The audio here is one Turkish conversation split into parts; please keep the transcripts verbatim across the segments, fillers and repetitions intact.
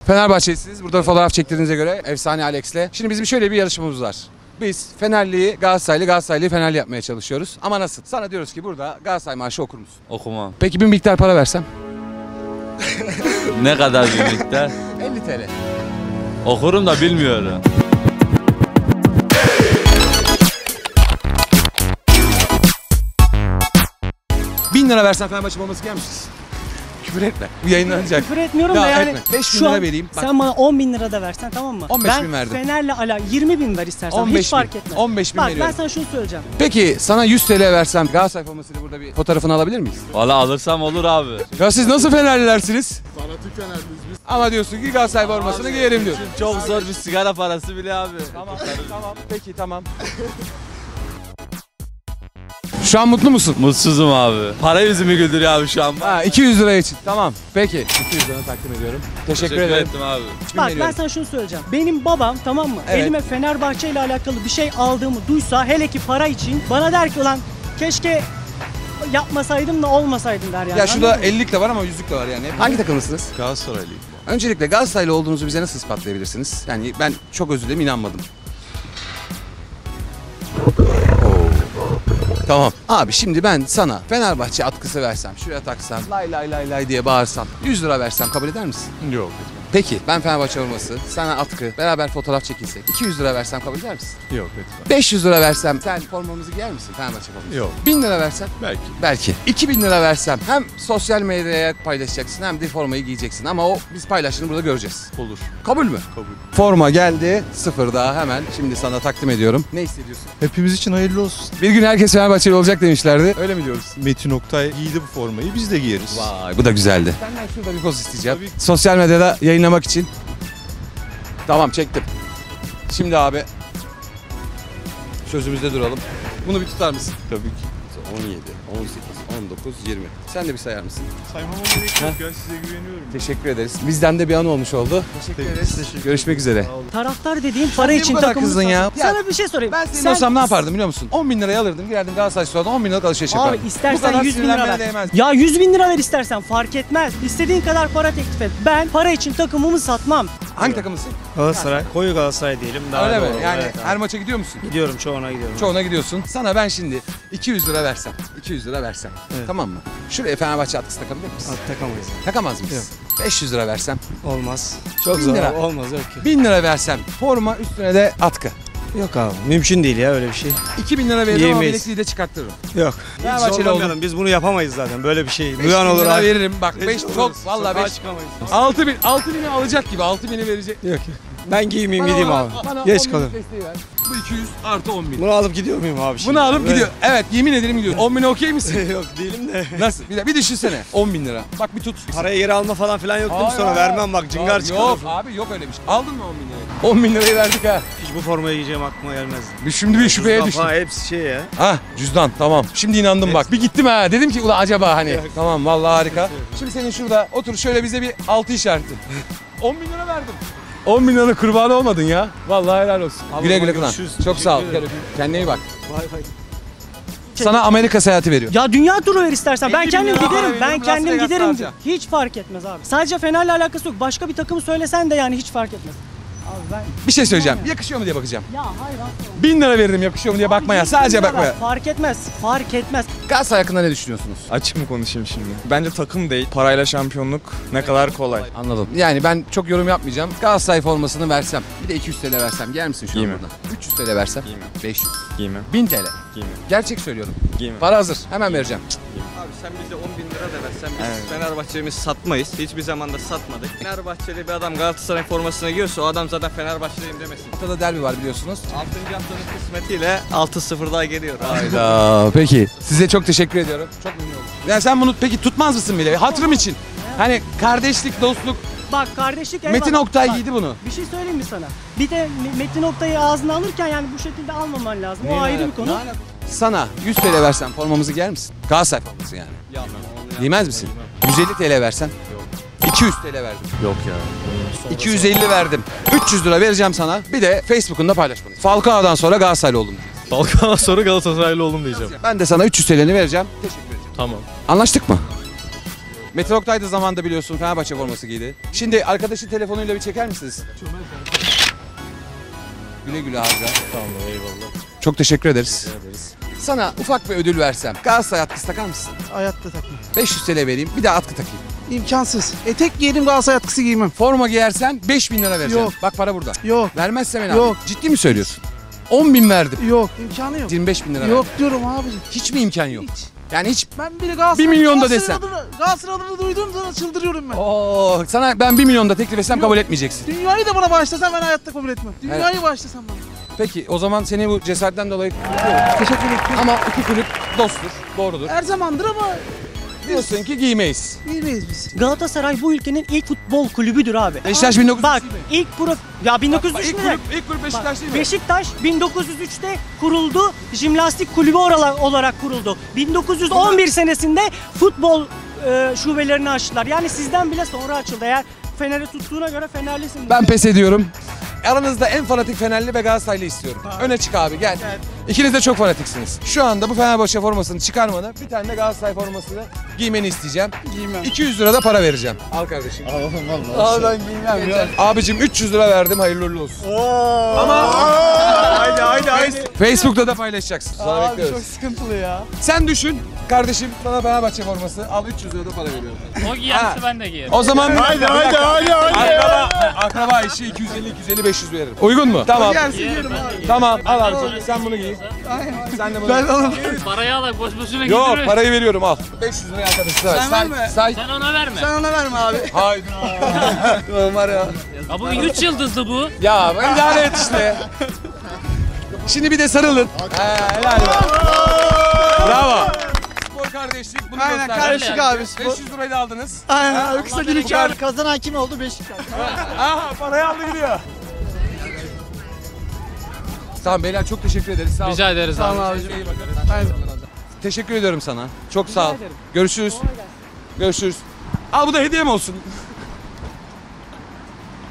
Fenerbahçelisiniz. Burada fotoğraf çektirdiğinize göre efsane Alex'le. Şimdi bizim şöyle bir yarışmamız var. Biz Fenerli'yi Galatasaraylı, Galatasaraylı'yı Fenerli yapmaya çalışıyoruz. Ama nasıl? Sana diyoruz ki burada Galatasaray marşı okur musun? Okumam. Peki bir miktar para versem? Ne kadar bir miktar? elli TL. Okurum da bilmiyorum. bin lira versen Fenerbahçe bombası giyer misiniz? Küfür etme. Bu yayınlanacak. Küfür etmiyorum Ya da yani. etme. beş bin şu lira an vereyim. Bak. Sen bana on bin lira da versen tamam mı? on beş ben bin verdim. Fener'le ala yirmi bin ver istersen. on beş Hiç fark bin. etmez. on beş bin Bak veriyorum. ben sana şunu söyleyeceğim. Peki sana yüz TL versem Galatasaray formasıyla burada bir fotoğrafını alabilir miyiz? Valla alırsam olur abi. Ya siz nasıl Fenerlilersiniz? Fanatik Fenerliyiz biz. Ama diyorsun ki Galatasaray formasını giyerim diyor. Çok zor bir sigara parası bile abi. Tamam, tamam. Peki tamam. Şu an mutlu musun? Mutsuzum abi. Para yüzümü güldürüyor abi şu an. Ha, iki yüz lira için. Tamam. Peki. iki yüz lira takdim ediyorum. Teşekkür, Teşekkür ederim. ettim abi. Bak ben veriyorum. sana şunu söyleyeceğim. Benim babam tamam mı? Evet. Elime Fenerbahçe ile alakalı bir şey aldığımı duysa hele ki para için bana der ki ulan keşke yapmasaydım da olmasaydım der yani. Ya şurada Anladın mı? ellilik de var ama yüzlük de var yani. Hangi takımlısınız? Galatasaraylıyım. Öncelikle Galatasaraylı olduğunuzu bize nasıl ispatlayabilirsiniz? Yani ben çok özür dilerim inanmadım. Tamam. Abi şimdi ben sana Fenerbahçe atkısı versem, şuraya taksan, lay lay lay lay diye bağırsam, yüz lira versem kabul eder misin? Yok. Peki ben Fenerbahçe olması, sana atkı, beraber fotoğraf çekilsek, iki yüz lira versem kabul eder misin? Yok lütfen. beş yüz lira versem sen formamızı giyer misin Fenerbahçe forması? Yok. bin lira versem? Belki. Belki. iki bin lira versem hem sosyal medyaya paylaşacaksın hem de formayı giyeceksin ama o biz paylaştığını burada göreceğiz. Olur. Kabul mü? Kabul. Forma geldi sıfır daha hemen şimdi sana takdim ediyorum. Ne hissediyorsun? Hepimiz için hayırlı olsun. Bir gün herkes Fenerbahçeli olacak demişlerdi. Öyle mi diyoruz? Metin Oktay giydi bu formayı, biz de giyeriz. Vay bu da güzeldi. Senden şurada bir poz isteyeceğim. Tabii. Sosyal medyada yayınlamak için. Tamam çektim. Şimdi abi sözümüzde duralım. Bunu bir tutar mısın? Tabii ki. on yedi, on sekiz, on dokuz, yirmi. Sen de bir sayar mısın? Saymama gerek yok ya, size güveniyorum. Teşekkür ederiz. Bizden de bir an olmuş oldu. Teşekkür Peki, ederiz. teşekkür Görüşmek üzere. Taraftar dediğim para niye için bu kadar takımımız kızdın ya? Sana bir şey sorayım. Ben senin Sen- olsam ne yapardım biliyor musun? on bin liraya alırdım, girerdim Galatasaray Store'dan on bin liralık alışveriş yapardım. Abi Bu istersen kadar yüz bin lira sinirlenmeye ver. değmez. Ya yüz bin lira ver istersen fark etmez. İstediğin kadar para teklif et. Ben para için takımımı satmam. Hangi takımısın? Galatasaray, koyu Galatasaray diyelim daha Öyle mi? doğru. Yani Evet, her maça gidiyor musun? gidiyorum çoğuna gidiyorum. Çoğuna gidiyorsun. Sana ben şimdi iki yüz lira versem, iki yüz lira versem. Evet. Tamam mı? Şuraya Fenerbahçe atkısı takabilir misin? At, takamayız. Takamaz mıyız? beş yüz lira versem, Olmaz. Çok Bin zor. lira. Olmaz yok ki. bin lira versem, forma üstüne de atkı. Yok abi. Mümkün değil ya öyle bir şey. iki bin lira veririm ama Yiyemeyiz. bilekliği de çıkarttırırım. Yok. Fenerbahçeli Hiç oldum. zorlamayalım. Biz bunu yapamayız zaten. Böyle bir şey. beş Duyan bin olur. lira ay- veririm. Bak Rezil beş oluruz. çok vallahi Sokağa beş. çıkamayız. altı bin, altı bini alacak gibi altı bini verecek. Yok yok. Ben giymeyeyim gideyim Bana- abi. bana on Geç bin kalın. desteği ver. Bu iki yüz artı on bin. Bunu alıp gidiyor muyum abi şimdi? Bunu alıp Böyle- gidiyor. Evet yemin ederim gidiyor. on bin okey misin? Yok değilim de. Nasıl? Bir, de, bir düşünsene. on bin lira. Bak bir tut. Parayı geri alma falan filan yok değil mi Hayır, sonra? hayır. Vermem bak cıngar Yok, çıkarır. Yok abi yok öyle bir şey. Aldın mı on bin lirayı? on bin lirayı verdik ha. Hiç bu formayı giyeceğim aklıma gelmez. Bir şimdi bir şüpheye Cüzdan düştüm. falan hepsi şey ya. Ha cüzdan tamam. Şimdi inandım bak. Bir gittim ha. Dedim ki ulan acaba hani. Tamam vallahi harika. Şimdi senin şurada otur şöyle bize bir altı işareti. on bin lira verdim. on bin lira kurbanı olmadın ya. Vallahi helal olsun. Güle güle kullan. görüşürüz. Çok sağ ol. Teşekkür ederim. Kendine iyi bak. Vay vay. Sana Amerika seyahati veriyor. Ya dünya turu ver istersen. Ben elli bin kendim lira para giderim. Ben veriyorum, kendim Las Vegas'ta giderim. harca. Hiç fark etmez abi. Sadece Fener'le alakası yok. Başka bir takımı söylesen de yani hiç fark etmez. Abi ben... Bir şey söyleyeceğim. Yakışıyor mu diye bakacağım. Ya hayır aslında. Bin lira veririm yakışıyor mu diye bakmaya. Abi, Sadece yüz bin lira bakmaya. ver. Fark etmez. Fark etmez. Galatasaray hakkında ne düşünüyorsunuz? Açık mı konuşayım şimdi? Bence takım değil. Parayla şampiyonluk ne kadar kolay. Anladım. Yani ben çok yorum yapmayacağım. Galatasaray formasını versem, bir de iki yüz TL versem giyer misin şu an Giymem. burada? üç yüz TL versem, Giymem. beş yüz. Giymem. bin TL. Giymem. Gerçek söylüyorum. Giymem. Para hazır. Hemen vereceğim. Abi sen bize on bin lira da versen biz Evet. Fenerbahçe'mizi satmayız. Hiçbir zaman da satmadık. Fenerbahçeli bir adam Galatasaray formasına giyiyorsa o adam zaten Fenerbahçeliyim demesin. Ortada derbi var biliyorsunuz. altıncı haftanın kısmetiyle altı sıfır daha geliyor. Hayda. Peki. Size çok teşekkür ediyorum. Çok memnun oldum. Yani sen bunu peki tutmaz mısın bile? Hatırım için. Hani kardeşlik, dostluk. Bak kardeşlik Metin eyvallah. Oktay Bak, giydi bunu. Bir şey söyleyeyim mi sana? Bir de Me- Metin Oktay'ı ağzına alırken yani bu şekilde almaman lazım. O ayrı bir konu. Sana yüz TL versen formamızı giyer misin? Galatasaray forması yani. Giymez misin? yüz elli TL versen? iki yüz TL verdim. Yok ya. iki yüz elli verdim. üç yüz lira vereceğim sana. Bir de Facebook'unda paylaş bunu. Falcao'dan sonra Galatasaraylı oldum. Falcao'dan sonra Galatasaraylı oldum diyeceğim. Ben de sana üç yüz TL'ni vereceğim. Teşekkür ederim. Tamam. Anlaştık mı? Mete Oktay da zamanında biliyorsun Fenerbahçe forması giydi. Şimdi arkadaşın telefonuyla bir çeker misiniz? Güle güle Harca. Tamam eyvallah. Çok teşekkür ederiz. Sana ufak bir ödül versem Galatasaray atkısı takar mısın? Hayatta takmam. beş yüz T L vereyim bir de atkı takayım. İmkansız. Etek giyerim Galatasaray atkısı giymem. Forma giyersen beş bin lira vereceğim. Yok. Bak para burada. Yok. Vermezsem ben Yok. abi. Ciddi mi söylüyorsun? on bin verdim. Yok. İmkanı yok. yirmi beş bin lira Yok verdim. diyorum abicim. Hiç mi imkan yok? Hiç. Yani hiç... Ben biri Galatasaray... Bir milyon da Galatasaray desem. adını- Galatasaray adını duyduğum zaman çıldırıyorum ben. Oo, sana ben bir milyon da teklif etsem Yok. kabul etmeyeceksin. Dünyayı da bana bağışlasan ben hayatta kabul etmem. Dünyayı bağışlasan bana. Peki o zaman seni bu cesaretten dolayı kutluyorum. Teşekkür ederim. Ama iki kulüp dosttur, doğrudur. Her zamandır ama Diyorsun ki giymeyiz. giymeyiz biz. Galatasaray bu ülkenin ilk futbol kulübüdür abi. Beşiktaş bin dokuz yüz Bak üç mi? ilk pro... Ya bin dokuz yüz üç İlk mü? kulüp, ilk kulüp Beşiktaş değil mi? Beşiktaş bin dokuz yüz üçte kuruldu. Jimnastik kulübü orala- olarak kuruldu. bin dokuz yüz on bir senesinde futbol e, şubelerini açtılar. Yani sizden bile sonra açıldı. Eğer Fener'i tuttuğuna göre Fenerlisin. Ben pes ediyorum. Aranızda en fanatik Fenerli ve Galatasaraylı istiyorum. Öne çık abi gel. İkiniz de çok fanatiksiniz. Şu anda bu Fenerbahçe formasını çıkarmanı, bir tane de Galatasaray formasını giymeni isteyeceğim. Giymem. iki yüz lira da para vereceğim. Al kardeşim. Alalım valla. Al ben giymem ya. Abicim üç yüz lira verdim hayırlı uğurlu olsun. Ama Haydi haydi haydi. Facebook'ta da paylaşacaksın. Sana Abi bekliyoruz. çok sıkıntılı ya. Sen düşün kardeşim sana Fenerbahçe forması al üç yüz lira da para veriyorum. O giyerse ben de giyerim. O zaman Haydi haydi haydi haydi. akraba, akraba işi iki yüz elli iki yüz elli beş yüz veririm. Uygun mu? Tamam. Yersin yerim abi. Tamam al abi sen bunu giy. Sen de bunu Ben giy. alalım. Parayı al boş boşuna Yok giydirme. parayı veriyorum al. beş yüz liraya arkadaşlar. Sen say, verme. say. Sen ona verme. Sen ona verme abi. Haydi. Ulan var ya. Ya bu üç yıldızlı bu. Ya ben idare et işte. Şimdi bir de sarılın. He, helal be. Bravo. Spor kardeşlik bunu Aynen gösterdi. karışık abi. spor. beş yüz lirayı da aldınız. Aynen abi kısa günlük kar. Kazanan kim oldu? Beşiktaş. Aha parayı aldı gidiyor. Tamam beyler çok teşekkür ederiz. Sağ olun. Rica ederiz abi. Tamam abicim. İyi bakın. Teşekkür ediyorum sana. Çok sağ ol. Görüşürüz. Görüşürüz. Al bu da hediyem olsun.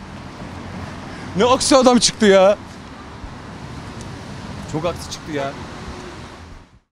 Ne aksi adam çıktı ya. Çok aksi çıktı ya.